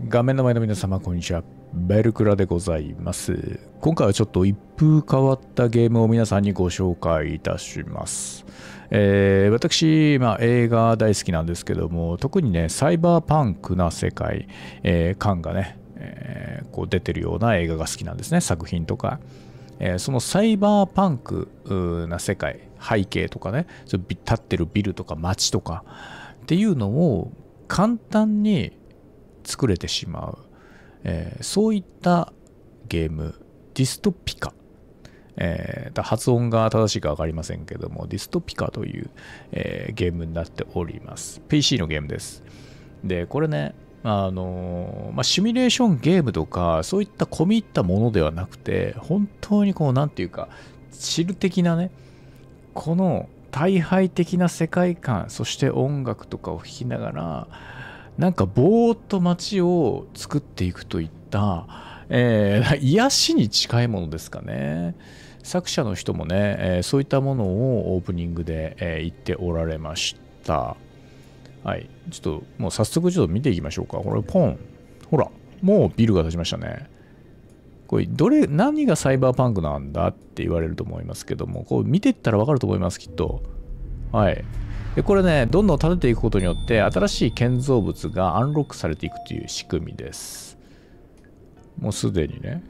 画面の前の皆様、こんにちは。ベルクラでございます。今回はちょっと一風変わったゲームを皆さんにご紹介いたします。私、映画大好きなんですけども、特にね、サイバーパンクな世界、感がね、こう出てるような映画が好きなんですね、作品とか。そのサイバーパンクな世界、背景とかね、立ってるビルとか街とかっていうのを簡単に作れてしまう、そういったゲーム、ディストピカ、発音が正しいか分かりませんけども、ディストピカという、ゲームになっております。PC のゲームです。で、これね、シミュレーションゲームとか、そういった込み入ったものではなくて、本当にこう、なんていうか、チル的なね、この大敗的な世界観、そして音楽とかを弾きながら、なんかぼーっと街を作っていくといった、癒しに近いものですかね。作者の人もね、そういったものをオープニングで、言っておられました。はい。ちょっともう早速ちょっと見ていきましょうか。これポン。ほら、もうビルが建ちましたね。これ何がサイバーパンクなんだって言われると思いますけども、こう見ていったらわかると思います、きっと。はい。でこれね、どんどん建てていくことによって、新しい建造物がアンロックされていくという仕組みです。もうすでにね、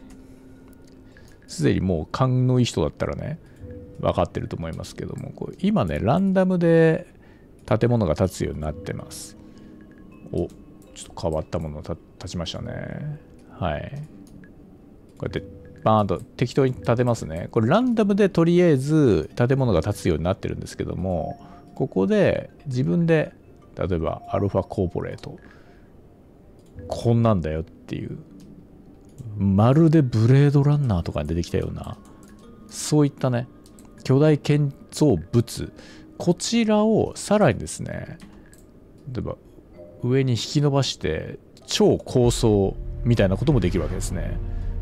もう勘のいい人だったらね、分かってると思いますけども、今ね、ランダムで建物が建つようになってます。お、ちょっと変わったものが建ちましたね。はい。こうやってバーンと適当に建てますね。これランダムでとりあえず建物が建つようになってるんですけども、ここで自分で例えばアルファコーポレートこんなんだよっていう、まるでブレードランナーとかに出てきたような、そういったね巨大建造物、こちらをさらにですね、例えば上に引き伸ばして超高層みたいなこともできるわけですね。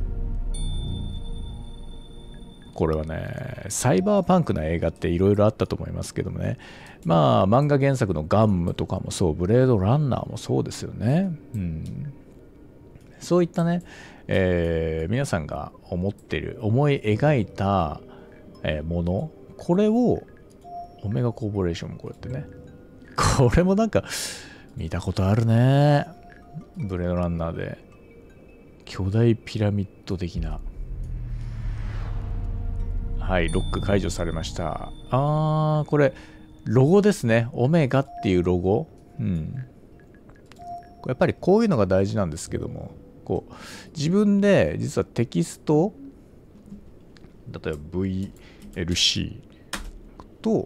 これはね、サイバーパンクな映画っていろいろあったと思いますけどもね。漫画原作のガンムとかもそう、ブレードランナーもそうですよね。そういったね、皆さんが思い描いた、もの、これをオメガコーポレーションもこうやってね、これもなんか見たことあるね。ブレードランナーで巨大ピラミッド的な。はい、ロック解除されました。これ、ロゴですね。オメガっていうロゴ。やっぱりこういうのが大事なんですけども、自分で実はテキスト、例えば VLC と、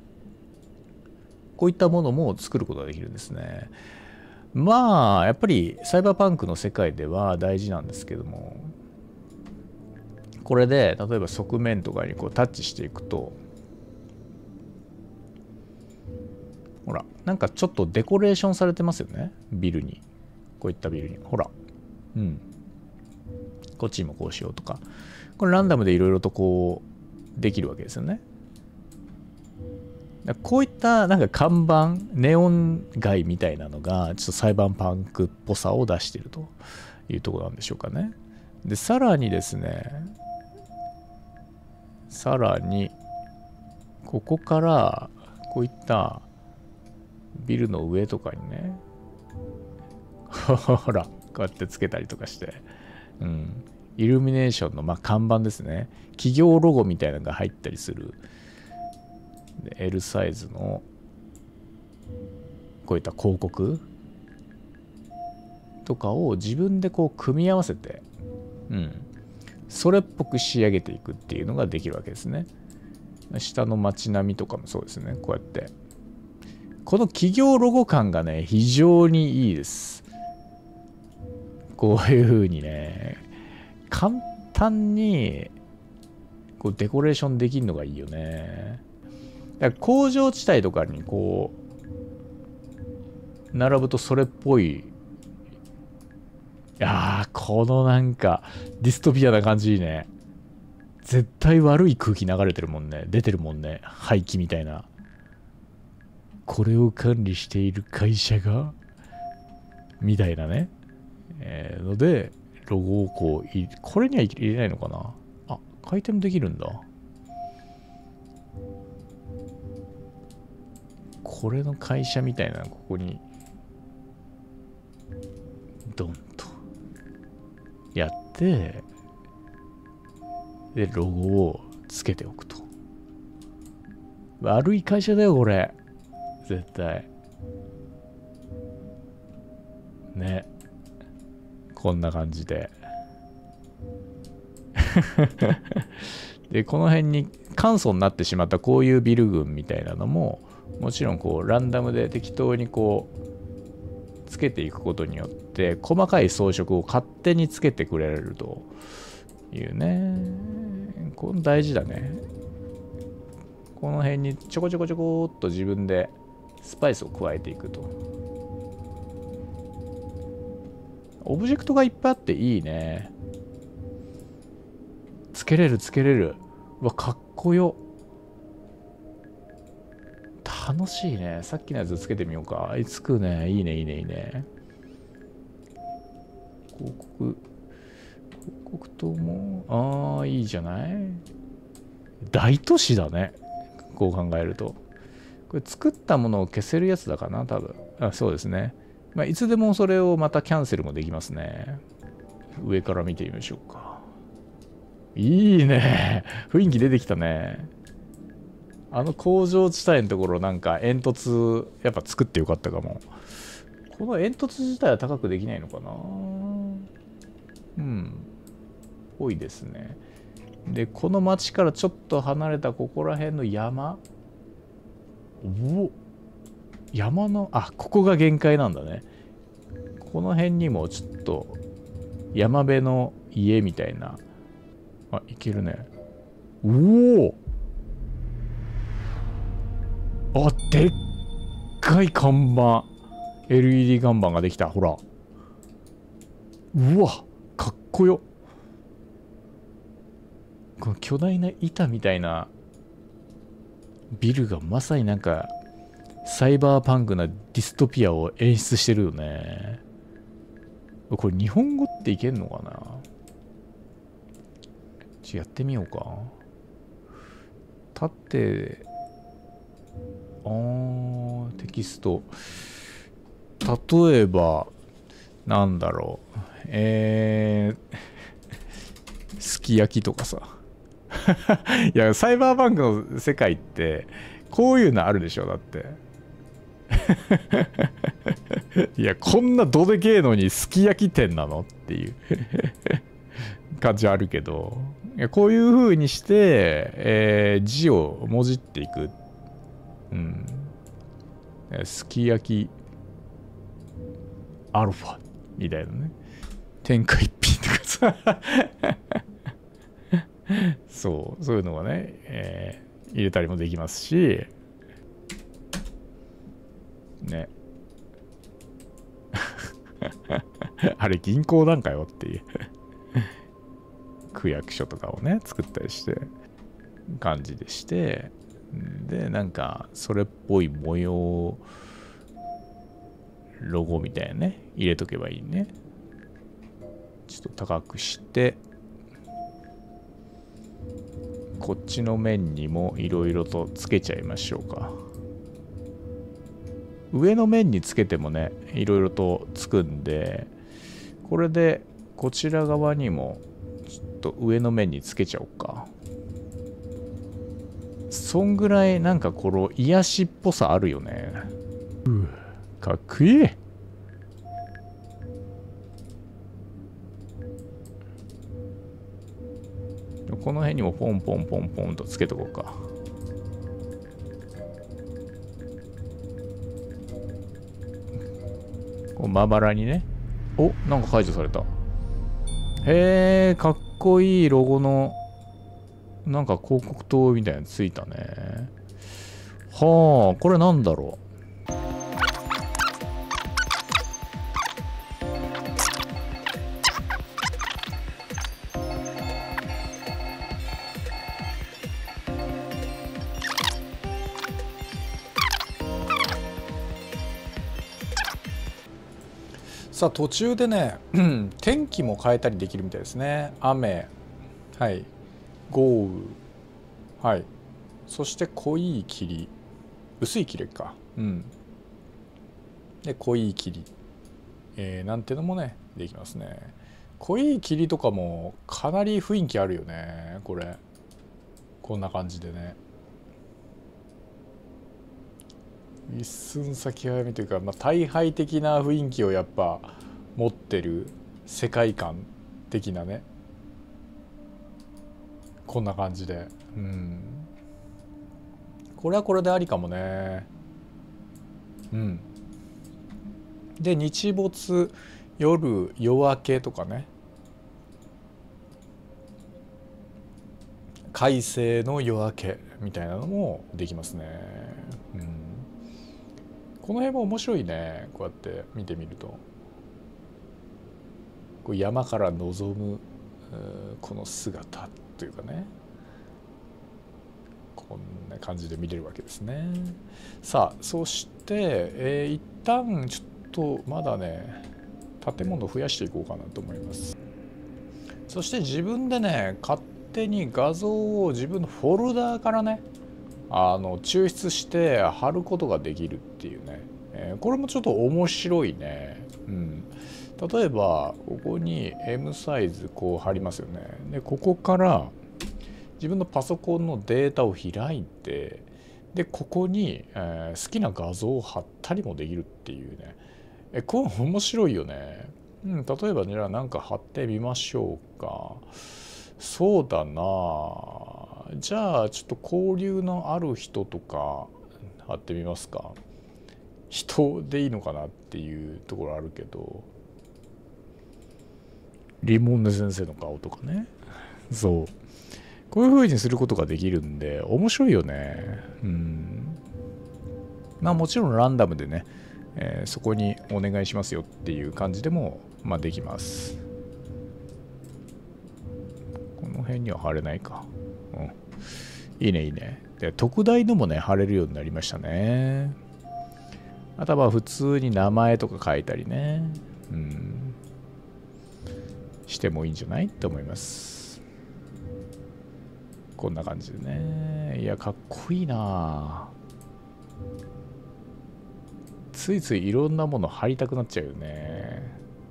こういったものも作ることができるんですね。やっぱりサイバーパンクの世界では大事なんですけども、これで例えば側面とかにタッチしていくと、ほら、なんかちょっとデコレーションされてますよね、ビルに。こういったビルに、ほら、こっちにもこうしようとか、これランダムでいろいろとできるわけですよね。こういったなんか看板、ネオン街みたいなのがちょっとサイバーパンクっぽさを出しているというところなんでしょうかね。で、さらにですね、ここからこういったビルの上とかにね、ほら、こうやってつけたりとかして、イルミネーションの看板ですね。企業ロゴみたいなのが入ったりする。で L サイズのこういった広告とかを自分で組み合わせて、それっぽく仕上げていくっていうのができるわけですね。下の街並みとかもそうですね。こうやってこの企業ロゴ感がね、非常にいいです。こういう風にね、簡単にデコレーションできるのがいいよね。だから工場地帯とかに並ぶとそれっぽい。このなんかディストピアな感じいいね。絶対悪い空気流れてるもんね。出てるもんね。排気みたいな。これを管理している会社がみたいなね。 ので、ロゴをこう、これには入れないのかな。あ、回転もできるんだ。これの会社みたいなのここにドンとやって、でロゴをつけておくと。悪い会社だよこれ、絶対ね。こんな感じででこの辺に簡素になってしまったこういうビル群みたいなのももちろんこうランダムで適当にこうつけていくことによって細かい装飾を勝手につけてくれるというね。これ大事だね。この辺にちょこちょこちょこっと自分でスパイスを加えていくと。オブジェクトがいっぱいあっていいね。つけれるつけれる。うわ、かっこよ。楽しいね。さっきのやつつけてみようか。つくね。いいね、いいね、いいね。広告塔も、いいじゃない。大都市だね。こう考えると。これ作ったものを消せるやつだかな、多分。あ、そうですね。まあ、いつでもそれをまたキャンセルもできますね。上から見てみましょうか。いいね。雰囲気出てきたね。あの工場地帯のところなんか煙突やっぱ作ってよかったかも。この煙突自体は高くできないのかな。うん。多いですね。で、この町からちょっと離れたここら辺の山。山の、あ、ここが限界なんだね。この辺にもちょっと山辺の家みたいな。あ、いけるね。おお。あ、でっかい看板。LED 看板ができた。ほら。うわ、かっこよ。この巨大な板みたいなビルがまさになんかサイバーパンクなディストピアを演出してるよね。これ日本語っていけんのかな。やってみようか。縦、テキスト。例えば、なんだろう。すき焼きとかさ。いや、サイバーバンクの世界って、こういうのあるでしょ、だって。いや、こんなどでけえのにすき焼き店なのっていう感じはあるけど、いやこういう風にして、字をもじっていく。うん。すき焼きアルファみたいなね。天下一品とかさ。そういうのがね、入れたりもできますし、ね。あれ銀行なんかよっていう区役所とかをね作ったりして感じでして、でなんかそれっぽい模様ロゴみたいなね入れとけばいいね。ちょっと高くしてこっちの面にもいろいろとつけちゃいましょうか。上の面につけてもねいろいろとつくんで、これでこちら側にもちょっと上の面につけちゃおうか。そんぐらいなんかこの癒しっぽさあるよね。かっこいい。この辺にもポンポンポンポンとつけとこうか。まばらにね。お、なんか解除された。へえ、かっこいいロゴのなんか広告塔みたいなのついたね。はあ、これなんだろう。 さあ途中でね天気も変えたりできるみたいですね。雨、はい、豪雨、はい、そして濃い霧、薄い霧か、で濃い霧、なんていうのもねできますね。濃い霧とかもかなり雰囲気あるよね。これこんな感じでね、一寸先は闇というか、大敗的な雰囲気をやっぱ持ってる世界観的なね、こんな感じで、これはこれでありかもね。で日没、夜、夜明けとかね、快晴の夜明けみたいなのもできますね。この辺も面白いね。こうやって見てみると、こう山から望むこの姿というかね、こんな感じで見れるわけですね。さあそして、一旦ちょっとまだね建物を増やしていこうかなと思います。そして自分でね勝手に画像を自分のフォルダーからね抽出して貼ることができるっていうね、これもちょっと面白いね。例えばここに M サイズこう貼りますよね。でここから自分のパソコンのデータを開いて、でここに、好きな画像を貼ったりもできるっていうね、これ面白いよね。例えばじゃあなんか貼ってみましょうか。そうだな、じゃあちょっと交流のある人とか貼ってみますか。人でいいのかなっていうところあるけど、リモンネ先生の顔とかね、そうこういう風にすることができるんで面白いよね。もちろんランダムでね、そこにお願いしますよっていう感じでもできます。この辺には貼れないか。いいねいいね。で特大のもね貼れるようになりましたね。あとは普通に名前とか書いたりね、してもいいんじゃないと思います。こんな感じでね。いやかっこいいな。ついついいろんなもの貼りたくなっちゃうよね。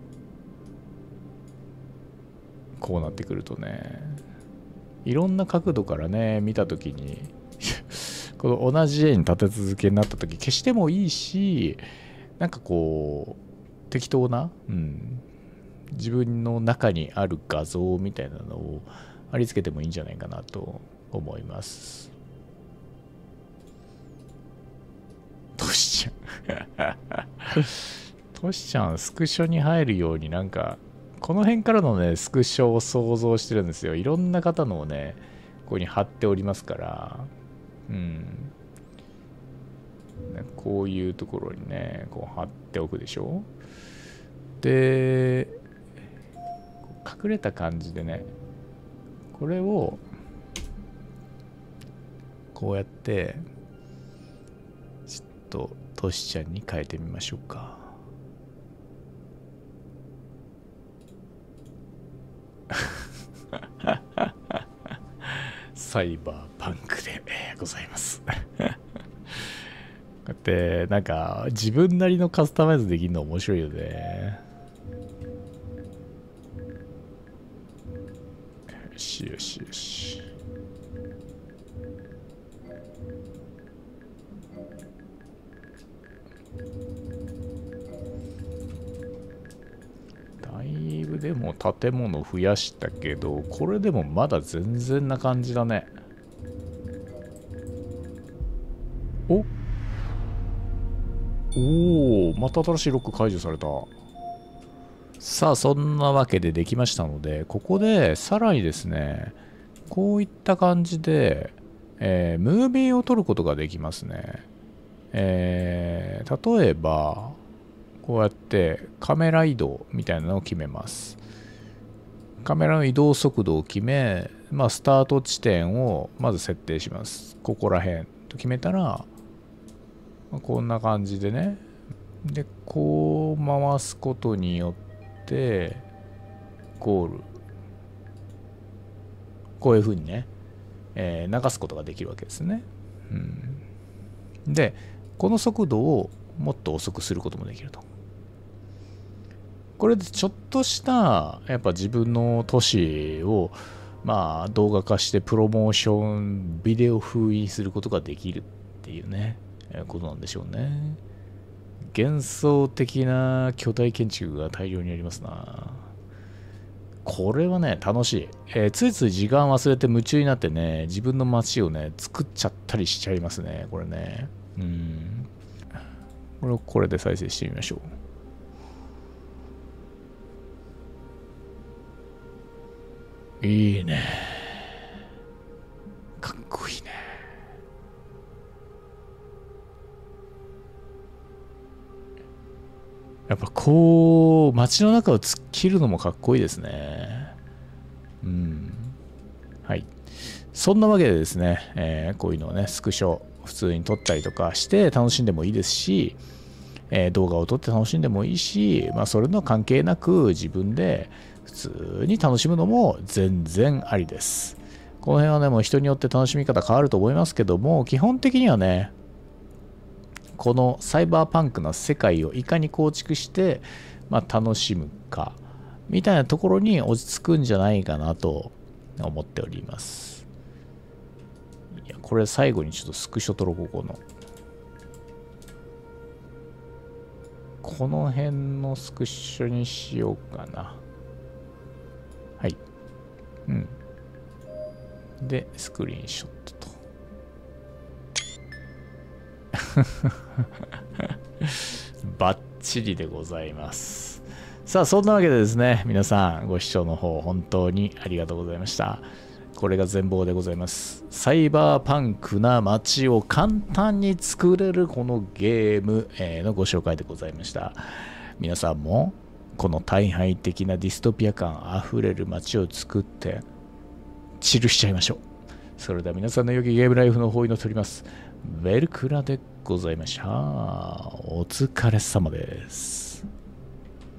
こうなってくるとね、いろんな角度からね見たときにこの同じ絵に立て続けになったとき消してもいいし、なんかこう適当な、自分の中にある画像みたいなのを貼り付けてもいいんじゃないかなと思います。トシちゃんトシちゃんスクショに入るようになんかこの辺からのねスクショを想像してるんですよ。いろんな方のをねここに貼っておりますから、こういうところにねこう貼っておくでしょ。で隠れた感じでねこれをこうやってちょっとトシちゃんに変えてみましょうか。サイバーパンクでございますこうやってなんか自分なりのカスタマイズできるの面白いよね。よしよしよし。だいぶでも建物増やしたけど、これでもまだ全然な感じだね。おお、また新しいロック解除された。さあそんなわけでできましたので、ここでさらにですねこういった感じで、ムービーを撮ることができますね。例えばこうやってカメラ移動みたいなのを決めます。カメラの移動速度を決め、スタート地点をまず設定します。ここら辺と決めたら、こんな感じでねで、こう回すことによって、ゴール、こういう風にね、流すことができるわけですね。で、この速度をもっと遅くすることもできると。これでちょっとしたやっぱ自分の都市を動画化してプロモーションビデオ風にすることができるっていうね、ことなんでしょうね。幻想的な巨大建築が大量にありますな。これはね、楽しい。ついつい時間忘れて夢中になってね、自分の街をね、作っちゃったりしちゃいますね、これね。これをこれで再生してみましょう。いいね。かっこいいね。やっぱこう、街の中を突っ切るのもかっこいいですね。はい。そんなわけでですね、こういうのをね、スクショ普通に撮ったりとかして楽しんでもいいですし、動画を撮って楽しんでもいいし、それの関係なく自分で普通に楽しむのも全然ありです。この辺はね、もう人によって楽しみ方変わると思いますけども、基本的にはね、このサイバーパンクな世界をいかに構築して、楽しむかみたいなところに落ち着くんじゃないかなと思っております。いや、これ最後にちょっとスクショ撮ろう、この辺のスクショにしようかな。はい。で、スクリーンショットと。バッチリでございます。さあ、そんなわけでですね、皆さんご視聴の方本当にありがとうございました。これが全貌でございます。サイバーパンクな街を簡単に作れるこのゲームのご紹介でございました。皆さんもこの大敗的なディストピア感あふれる街を作ってチルしちゃいましょう。それでは皆さんの良きゲームライフの方に祈っております。ベルクラでございました。お疲れ様です。